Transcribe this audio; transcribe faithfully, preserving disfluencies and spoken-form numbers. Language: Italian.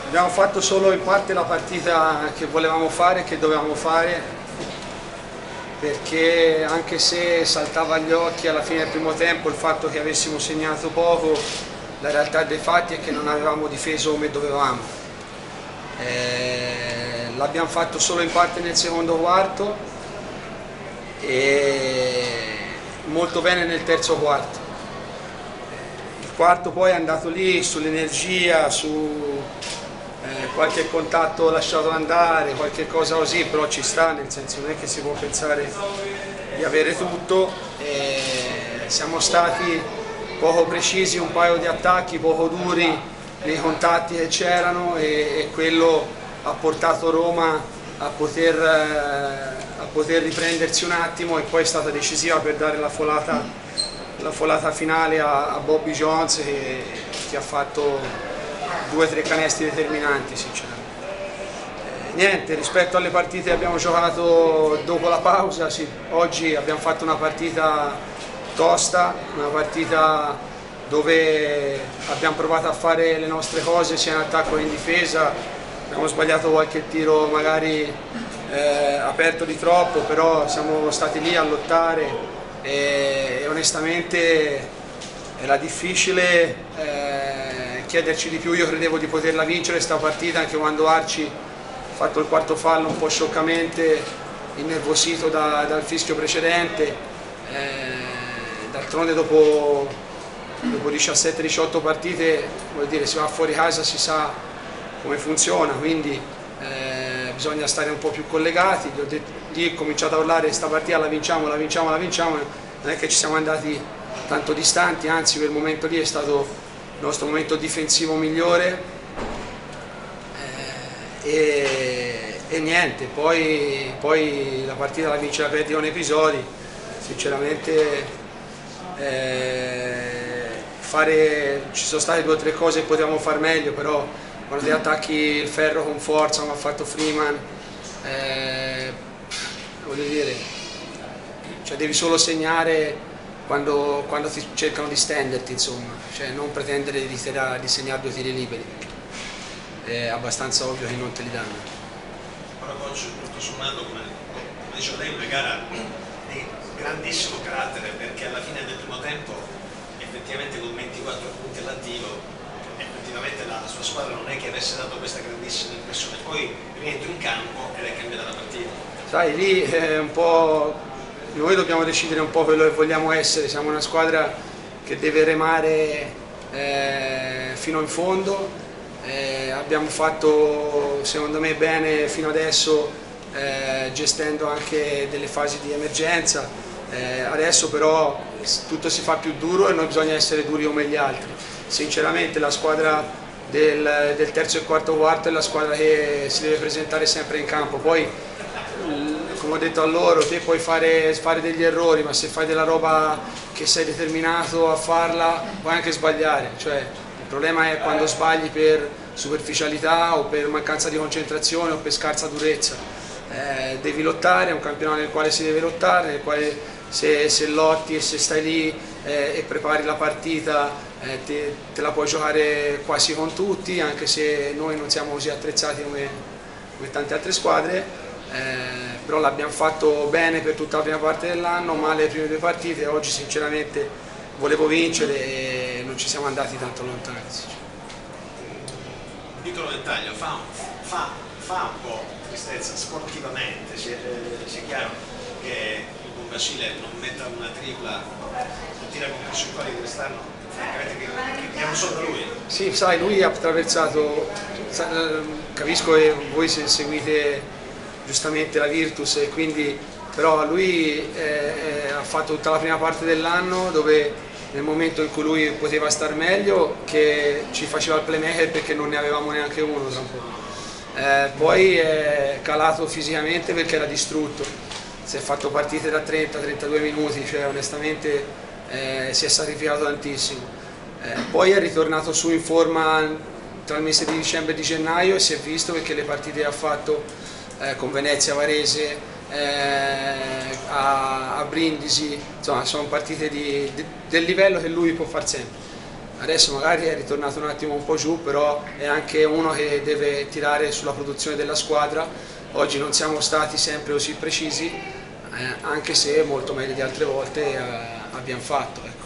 Abbiamo fatto solo in parte la partita che volevamo fare, che dovevamo fare, perché anche se saltava agli occhi alla fine del primo tempo il fatto che avessimo segnato poco, la realtà dei fatti è che non avevamo difeso come dovevamo. Eh, l'abbiamo fatto solo in parte nel secondo quarto e molto bene nel terzo quarto. Il quarto poi è andato lì sull'energia, su eh, qualche contatto lasciato andare, qualche cosa così, però ci sta, nel senso non è che si può pensare di avere tutto. E siamo stati poco precisi, un paio di attacchi poco duri nei contatti che c'erano e, e quello ha portato Roma a poter, eh, a poter riprendersi un attimo, e poi è stata decisiva per dare la folata, la folata finale a, a Bobby Jones che, che ha fatto due o tre canestri determinanti sinceramente. Eh, niente, rispetto alle partite che abbiamo giocato dopo la pausa, sì, oggi abbiamo fatto una partita tosta, una partita dove abbiamo provato a fare le nostre cose sia in attacco che in difesa. Abbiamo sbagliato qualche tiro magari eh, aperto di troppo, però siamo stati lì a lottare e, e onestamente era difficile eh, chiederci di più. Io credevo di poterla vincere questa partita, anche quando Arci ha fatto il quarto fallo un po' scioccamente, innervosito da, dal fischio precedente. Eh, d'altronde dopo, dopo diciassette diciotto partite, vuol dire, si va fuori casa, si sa come funziona, quindi eh, bisogna stare un po' più collegati. Gli ho detto, lì ho cominciato a urlare: sta partita la vinciamo, la vinciamo, la vinciamo. Non è che ci siamo andati tanto distanti, anzi quel momento lì è stato il nostro momento difensivo migliore. eh, e, e niente, poi, poi la partita la vince la perdi con episodi. Sinceramente eh, fare, ci sono state due o tre cose che potevamo far meglio, però quando ti attacchi il ferro con forza come ha fatto Freeman, eh, voglio dire, cioè devi solo segnare quando, quando ti cercano di stenderti, insomma, cioè non pretendere di, tirare, di segnare due tiri liberi, è abbastanza ovvio che non te li danno. Ora coach, tutto sommato, come, come dicevo lei, una gara di grandissimo carattere, perché alla fine del primo tempo effettivamente con ventiquattro punti all'attivo effettivamente la sua squadra non è che avesse dato questa grandissima impressione, poi rientro in campo ed è cambiata la partita. Sai, lì è un po', noi dobbiamo decidere un po' quello che vogliamo essere. Siamo una squadra che deve remare eh, fino in fondo. Eh, abbiamo fatto secondo me bene fino adesso, eh, gestendo anche delle fasi di emergenza. Eh, adesso però tutto si fa più duro e noi bisogna essere duri come gli altri. Sinceramente la squadra del, del terzo e quarto quarto è la squadra che si deve presentare sempre in campo. Poi, come ho detto a loro, te puoi fare, fare degli errori, ma se fai della roba che sei determinato a farla puoi anche sbagliare. Cioè, il problema è quando sbagli per superficialità o per mancanza di concentrazione o per scarsa durezza. Eh, devi lottare, è un campionato nel quale si deve lottare, nel quale se, se lotti e se stai lì eh, e prepari la partita eh, te, te la puoi giocare quasi con tutti, anche se noi non siamo così attrezzati come, come tante altre squadre, eh, però l'abbiamo fatto bene per tutta la prima parte dell'anno, male le prime due partite. Oggi sinceramente volevo vincere e non ci siamo andati tanto lontani. Piccolo dettaglio, fa, fa, fa un po' tristezza sportivamente, sia, eh, sia chiaro che il Buon Basile non metta una tripla, non tira con percentuali di quest'anno, francamente che, che non so da lui. Sì, sai, lui ha attraversato, capisco che voi se seguite giustamente la Virtus, e quindi, però lui eh, ha fatto tutta la prima parte dell'anno dove nel momento in cui lui poteva star meglio, che ci faceva il playmaker perché non ne avevamo neanche uno tampoco. Eh, poi è calato fisicamente perché era distrutto, si è fatto partite da trenta trentadue minuti, cioè onestamente eh, si è sacrificato tantissimo. Eh, poi è ritornato su in forma tra il mese di dicembre e di gennaio e si è visto perché le partite che ha fatto eh, con Venezia, Varese, eh, a, a Brindisi, insomma sono partite di, di, del livello che lui può far sempre. Adesso magari è ritornato un attimo un po' giù, però è anche uno che deve tirare sulla produzione della squadra. Oggi non siamo stati sempre così precisi, eh, anche se molto meglio di altre volte eh, abbiamo fatto.